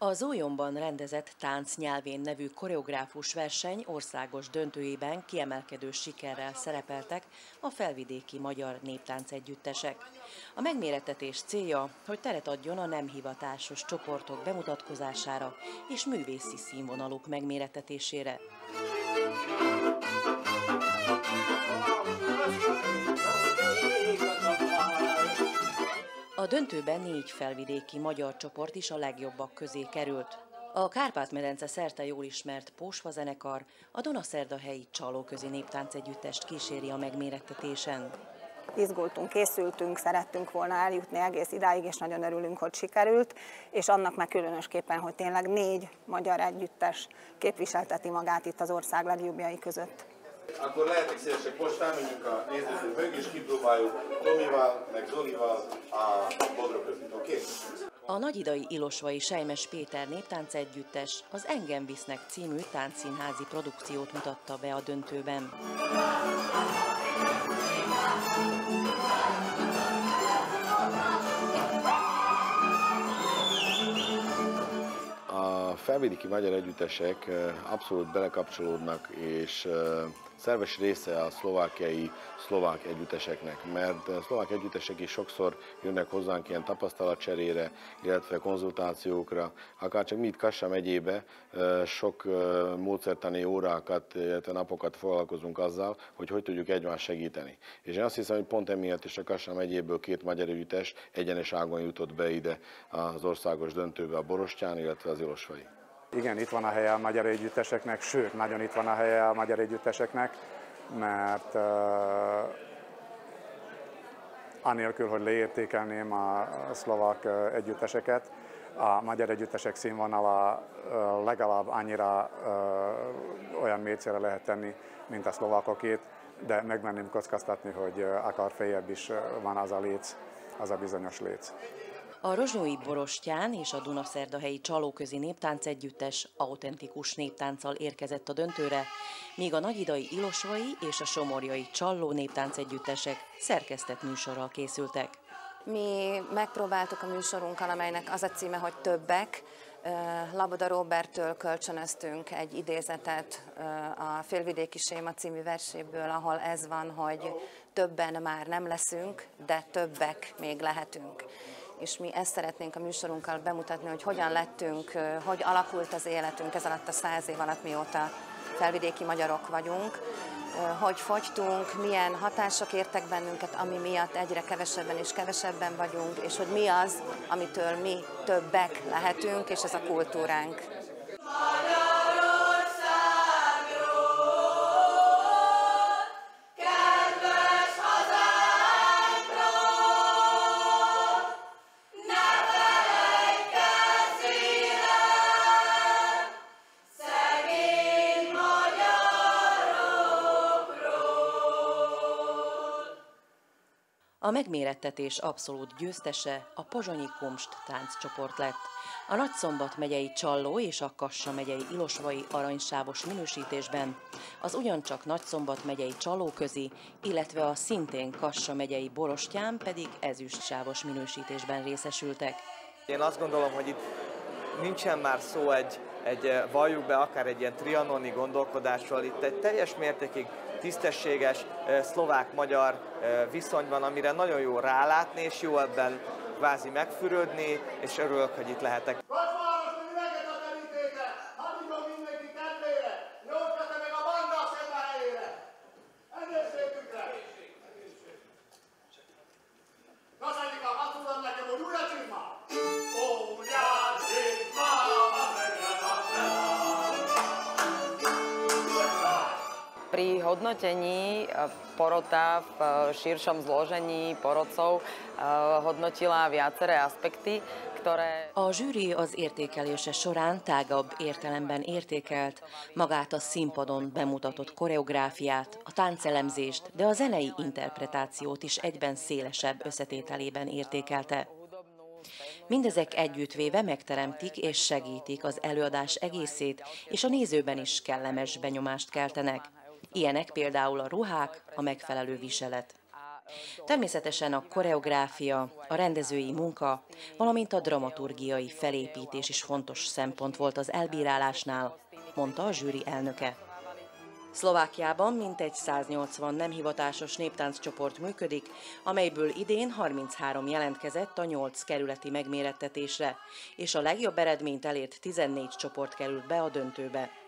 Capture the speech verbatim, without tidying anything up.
A Zólyomban rendezett Tánc nyelvén nevű koreográfus verseny országos döntőjében kiemelkedő sikerrel szerepeltek a felvidéki magyar néptánc együttesek. A megmérettetés célja, hogy teret adjon a nem hivatásos csoportok bemutatkozására és művészi színvonaluk megmérettetésére. A döntőben négy felvidéki magyar csoport is a legjobbak közé került. A Kárpát-medence szerte jól ismert Pósva zenekar a Dunaszerdahelyi Csalóközi Néptánc együttest kíséri a megmérettetésen. Izgultunk, készültünk, szerettünk volna eljutni egész idáig, és nagyon örülünk, hogy sikerült, és annak meg különösképpen, hogy tényleg négy magyar együttes képviselteti magát itt az ország legjobbjai között. Akkor lehetek szívesek, most felmegyünk a nézőtől mögé, és kipróbáljuk Tomival, meg Zolival a Bodrogközit, oké? Okay? A nagyidai Ilosvai Sejmes Péter néptánc együttes az Engem visznek című táncszínházi produkciót mutatta be a döntőben. A felvidéki magyar együttesek abszolút belekapcsolódnak, és szerves része a szlovákiai szlovák együtteseknek, mert a szlovák együttesek is sokszor jönnek hozzánk ilyen tapasztalatcserére, illetve konzultációkra, akár csak mi itt Kassa megyébe sok módszertani órákat, illetve napokat foglalkozunk azzal, hogy hogy tudjuk egymást segíteni. És én azt hiszem, hogy pont emiatt is a Kassa megyéből két magyar együttes egyenes ágon jutott be ide az országos döntőbe, a Borostyán, illetve az Ilosvai. Igen, itt van a helye a magyar együtteseknek, sőt, nagyon itt van a helye a magyar együtteseknek, mert uh, anélkül, hogy leértékelném a szlovák uh, együtteseket, a magyar együttesek színvonala uh, legalább annyira uh, olyan mércére lehet tenni, mint a szlovákokét, de megmerném kockáztatni, hogy uh, akár feljebb is uh, van az a léc, az a bizonyos léc. A rozsnyói Borostyán és a Dunaszerdahelyi Csalóközi Néptánc együttes autentikus néptánccal érkezett a döntőre, míg a nagyidai Ilosvai és a somorjai Csalló néptánc együttesek szerkesztett műsorral készültek. Mi megpróbáltuk a műsorunkkal, amelynek az a címe, hogy Többek. Laboda Róberttől kölcsönöztünk egy idézetet a Félvidéki Séma című verséből, ahol ez van, hogy többen már nem leszünk, de többek még lehetünk. És mi ezt szeretnénk a műsorunkkal bemutatni, hogy hogyan lettünk, hogy alakult az életünk ez alatt a száz év alatt, mióta felvidéki magyarok vagyunk, hogy fogytunk, milyen hatások értek bennünket, ami miatt egyre kevesebben és kevesebben vagyunk, és hogy mi az, amitől mi többek lehetünk, és ez a kultúránk. A megmérettetés abszolút győztese a pozsonyi Kumst tánccsoport lett. A Nagyszombat megyei Csalló és a Kassa megyei Ilosvai aranysávos minősítésben, az ugyancsak Nagyszombat megyei Csalóközi, illetve a szintén Kassa megyei Borostyán pedig ezüstsávos minősítésben részesültek. Én azt gondolom, hogy itt nincsen már szó egy, egy valljuk be, akár egy ilyen trianoni gondolkodásról, itt egy teljes mértékig tisztességes szlovák-magyar viszony van, amire nagyon jó rálátni, és jó ebben kvázi megfürödni, és örülök, hogy itt lehetek. Pri hodnotení porota v širšom zložení porodcov hodnotila viaceré aspekty, ktoré... A zsűri az értékelése során tágabb értelemben értékelt magát a színpadon bemutatott koreográfiát, a táncelemzést, de a zenei interpretációt is egyben szélesebb összetételében értékelte. Mindezek együttvéve megteremtik és segítik az előadás egészét, és a nézőben is kellemes benyomást keltenek. Ilyenek például a ruhák, a megfelelő viselet. Természetesen a koreográfia, a rendezői munka, valamint a dramaturgiai felépítés is fontos szempont volt az elbírálásnál, mondta a zsűri elnöke. Szlovákiában mintegy száznyolcvan nem hivatásos néptánccsoport működik, amelyből idén harminchárom jelentkezett a nyolc kerületi megmérettetésre, és a legjobb eredményt elért tizennégy csoport került be a döntőbe.